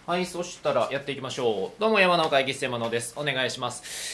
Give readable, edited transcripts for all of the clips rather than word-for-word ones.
はい、そしたらやっていきましょう。どうも山の会議室山野です。お願いします。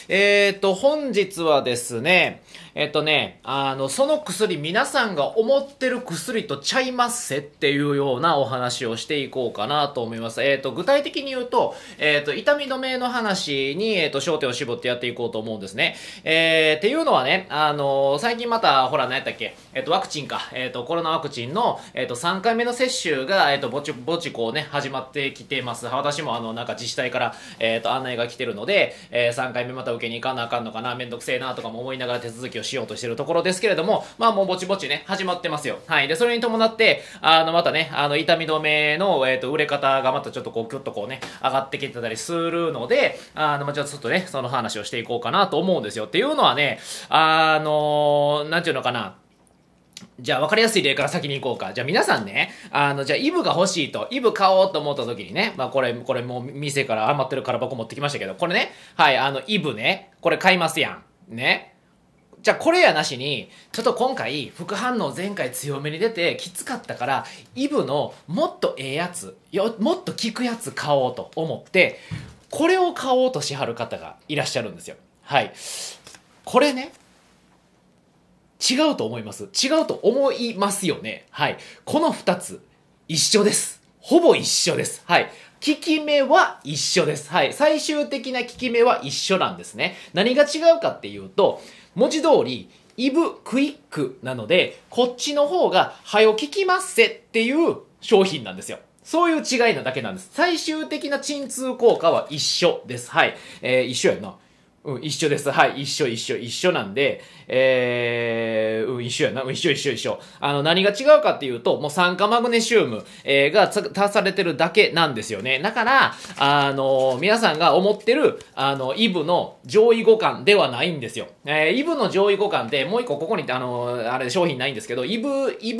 本日はですね、その薬皆さんが思ってる薬とちゃいますせっていうようなお話をしていこうかなと思います。具体的に言うと、痛み止めの話に、焦点を絞ってやっていこうと思うんですね。っていうのはね、最近また、ほら、何やったっけ、ワクチンか、コロナワクチンの、3回目の接種が、ぼちこうね、始まってきてます。私もなんか自治体から、案内が来てるので、3回目また受けに行かなあかんのかな、めんどくせえなとかも思いながら手続きをしようとしてるところですけれども、まあもうぼちぼちね、始まってますよ。はい。で、それに伴って、またね、痛み止めの、売れ方がまたちょっとこう、キュッとこうね、上がってきてたりするので、まあちょっとね、その話をしていこうかなと思うんですよ。っていうのはね、なんていうのかな、じゃあ分かりやすい例から先に行こうか。じゃあ皆さんね、じゃあイブが欲しいと、イブ買おうと思った時にね、まあこれもう店から余ってるから僕持ってきましたけど、これね、はい、イブね、これ買いますやん。ね。じゃあこれやなしに、ちょっと今回、副反応前回強めに出てきつかったから、イブのもっとええやつ、もっと効くやつ買おうと思って、これを買おうとしはる方がいらっしゃるんですよ。はい。これね、違うと思います。違うと思いますよね。はい。この二つ、一緒です。ほぼ一緒です。はい。効き目は一緒です。はい。最終的な効き目は一緒なんですね。何が違うかっていうと、文字通り、イブクイックなので、こっちの方が、はよ効きますせっていう商品なんですよ。そういう違いなだけなんです。最終的な鎮痛効果は一緒です。はい。一緒やな。うん、一緒です。はい、一緒なんで、一緒やな。一緒。何が違うかっていうと、もう酸化マグネシウム、が足されてるだけなんですよね。だから、皆さんが思ってる、イブの上位互換ではないんですよ。イブの上位互換で、もう一個ここに、あれ商品ないんですけど、イブ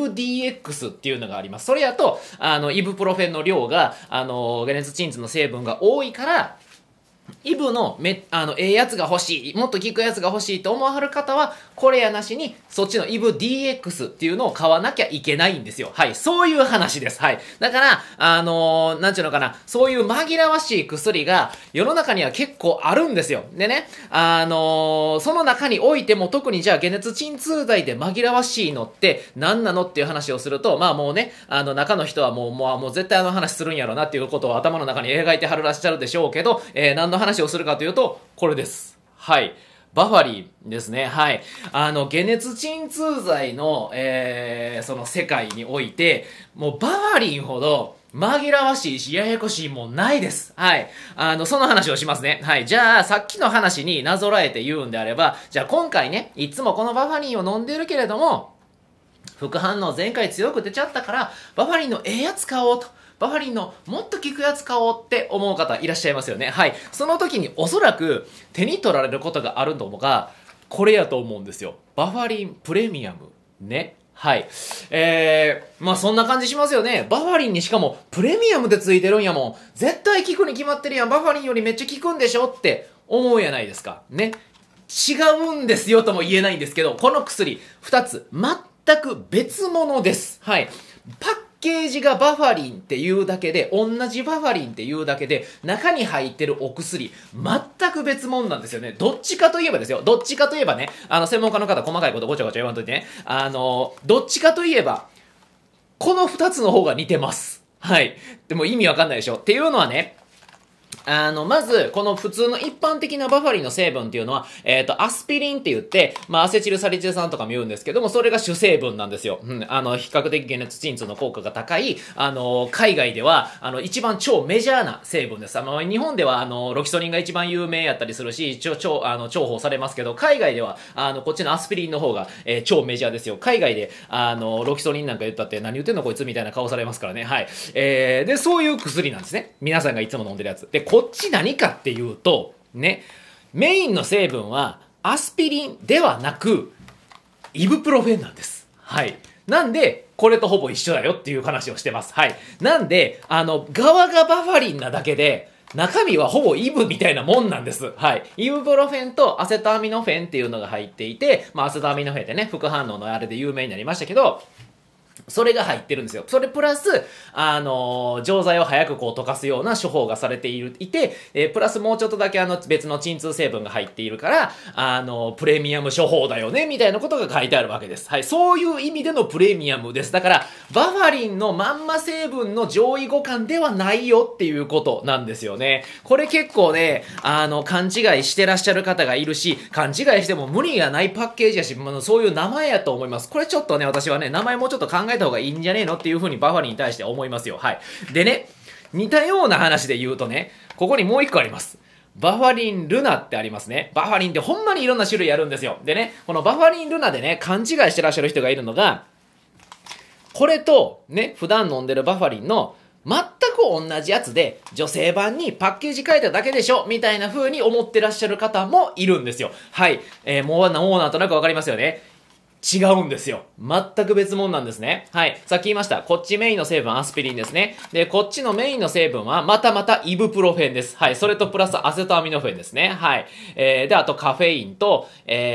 DX っていうのがあります。それやと、イブプロフェンの量が、解熱鎮痛の成分が多いから、イブのええやつが欲しい、もっと効くやつが欲しいと思わはる方は、これやなしに、そっちのイブ DX っていうのを買わなきゃいけないんですよ。はい。そういう話です。はい。だから、なんちゅうのかな、そういう紛らわしい薬が世の中には結構あるんですよ。でね、その中においても特にじゃあ解熱鎮痛剤で紛らわしいのって何なのっていう話をすると、まあもうね、中の人はもう絶対話するんやろなっていうことを頭の中に描いてはるらっしゃるでしょうけど、何の話をするかというと、これです。はい。バファリンですね。はい。解熱鎮痛剤の、その世界において、もうバファリンほど、紛らわしいし、ややこしいもんないです。はい。その話をしますね。はい。じゃあ、さっきの話になぞらえて言うんであれば、じゃあ今回ね、いつもこのバファリンを飲んでるけれども、副反応前回強く出ちゃったから、バファリンのええやつ買おうと。バファリンのもっと効くやつ買おうって思う方いらっしゃいますよね。はい。その時におそらく手に取られることがあるのが、これやと思うんですよ。バファリンプレミアム。ね。はい。まあそんな感じしますよね。バファリンにしかもプレミアムでついてるんやもん。絶対効くに決まってるやん。バファリンよりめっちゃ効くんでしょって思うやないですか。ね。違うんですよとも言えないんですけど、この薬2つ全く別物です。はい。パッケージがバファリンっていうだけで、同じバファリンっていうだけで、中に入ってるお薬、全く別物なんですよね。どっちかといえばですよ。どっちかといえばね、専門家の方細かいことごちゃごちゃ言わんといてね。どっちかといえば、この2つの方が似てます。はい。でも意味わかんないでしょ。っていうのはね、まず、この普通の一般的なバファリンの成分っていうのは、アスピリンって言って、まあ、アセチルサリチル酸とかも言うんですけども、それが主成分なんですよ。比較的解熱鎮痛の効果が高い、海外では、一番超メジャーな成分です。日本では、ロキソニンが一番有名やったりするし、重宝されますけど、海外では、こっちのアスピリンの方が、超メジャーですよ。海外で、ロキソニンなんか言ったって何言ってんのこいつみたいな顔されますからね。はい。で、そういう薬なんですね。皆さんがいつも飲んでるやつ。で、こっち何かっていうと、ね、メインの成分はアスピリンではなく、イブプロフェンなんです。はい。なんで、これとほぼ一緒だよっていう話をしてます。はい。なんで、側がバファリンなだけで、中身はほぼイブみたいなもんなんです。はい。イブプロフェンとアセトアミノフェンっていうのが入っていて、まあ、アセトアミノフェンってね、副反応のあれで有名になりましたけど、 それが入ってるんですよ。それプラス、錠剤を早くこう溶かすような処方がされていて、プラスもうちょっとだけ別の鎮痛成分が入っているから、プレミアム処方だよね、みたいなことが書いてあるわけです。はい。そういう意味でのプレミアムです。だから、バファリンのまんま成分の上位互換ではないよっていうことなんですよね。これ結構ね、勘違いしてらっしゃる方がいるし、勘違いしても無理がないパッケージやし、そういう名前やと思います。これちょっとね、私はね、名前もうちょっと考えた方がいいんじゃねえのっていう風にバファリンに対して思いますよ。はい。でね、似たような話で言うとね、ここにもう一個あります。バファリンルナってありますね。バファリンってほんまにいろんな種類あるんですよ。でね、このバファリンルナでね、勘違いしてらっしゃる人がいるのが、これとね、普段飲んでるバファリンの全く同じやつで女性版にパッケージ変えただけでしょみたいな風に思ってらっしゃる方もいるんですよ。はい。もうなんとなくわかりますよね。違うんですよ。全く別物なんですね。はい。さっき言いました。こっちメインの成分アスピリンですね。で、こっちのメインの成分はまたイブプロフェンです。はい。それとプラスアセトアミノフェンですね。はい。で、あとカフェインと、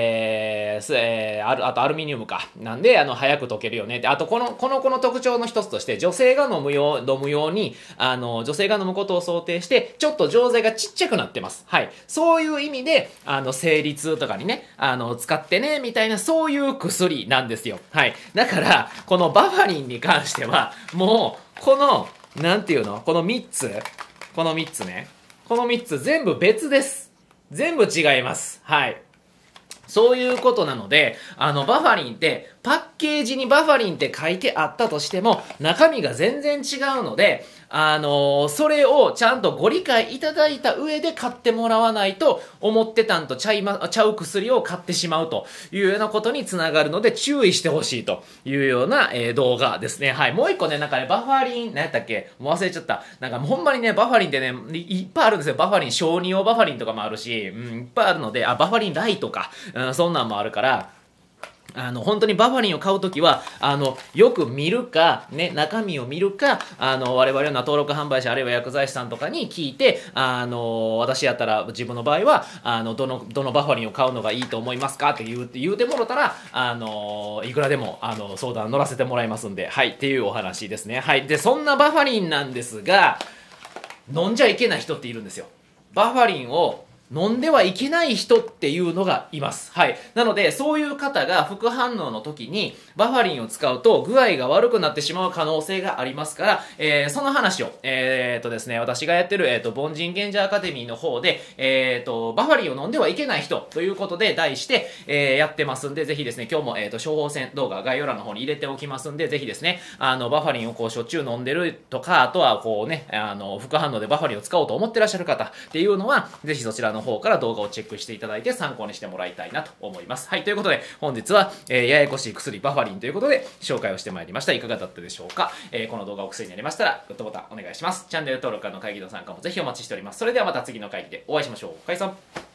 あとアルミニウムか。なんで、早く溶けるよね。で、あとこの子の特徴の一つとして、女性が飲むように、女性が飲むことを想定して、ちょっと錠剤がちっちゃくなってます。はい。そういう意味で、生理痛とかにね、使ってね、みたいな、そういう薬なんですよ。はい。だから、このバファリンに関しては、もう、この3つね。この3つ全部別です。全部違います。はい。そういうことなので、バファリンって、パッケージにバファリンって書いてあったとしても、中身が全然違うので、それをちゃんとご理解いただいた上で買ってもらわないと、思ってたんとちゃう薬を買ってしまうというようなことにつながるので、注意してほしいというような、動画ですね。はい。もう一個ね、バファリン、何やったっけもう忘れちゃった。ほんまにね、バファリンってね、いっぱいあるんですよ。バファリン、小児用バファリンとかもあるし、いっぱいあるので、バファリンライトか、そんなんもあるから、本当にバファリンを買うときは、よく見るか、ね、中身を見るか、我々の登録販売者、あるいは薬剤師さんとかに聞いて、私やったら、自分の場合は、どのバファリンを買うのがいいと思いますかって言うてもろたら、いくらでも、相談乗らせてもらいますんで、はい、っていうお話ですね。はい。で、そんなバファリンなんですが、飲んじゃいけない人っているんですよ。バファリンを飲んではいけない人っていうのがいます。はい。なので、そういう方が副反応の時にバファリンを使うと具合が悪くなってしまう可能性がありますから、その話を、ですね、私がやってる、凡人賢者アカデミーの方で、バファリンを飲んではいけない人ということで題して、やってますんで、ぜひですね、今日も、処方箋動画概要欄の方に入れておきますんで、ぜひですね、バファリンをこうしょっちゅう飲んでるとか、あとはこうね、副反応でバファリンを使おうと思ってらっしゃる方っていうのは、ぜひそちらの方から動画をチェックしていただいて参考にしてもらいたいなと思います。はい、ということで本日は、ややこしい薬バファリンということで紹介をしてまいりました。いかがだったでしょうか。この動画お薬になりましたらグッドボタンお願いします。チャンネル登録の会議の参加もぜひお待ちしております。それではまた次の会議でお会いしましょう。解散。